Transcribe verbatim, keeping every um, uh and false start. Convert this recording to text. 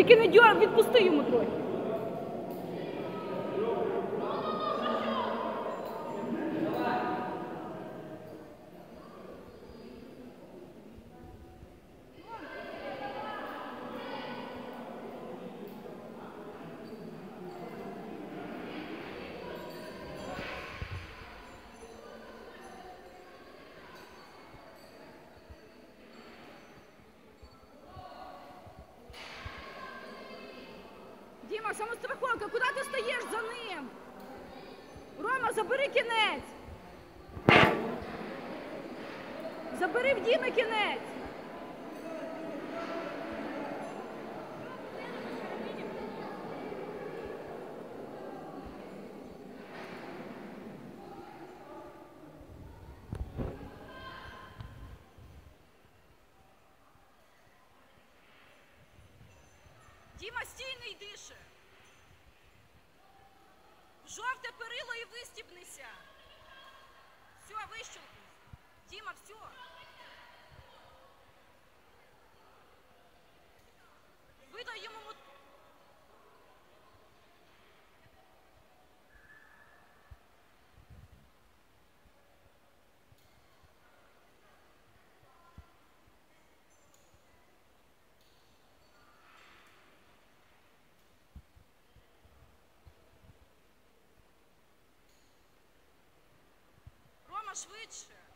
Тільки не дьор, відпусти йому трохи. Діма, самостраховка, куди ти стоїш за ним? Рома, забери кінець. Забери в Діми кінець. Діма, стій, не йдише. В жовте перило і вистібнися. Все, вищелкнись. Діма, все. Видай йому мут... Рома, швидше.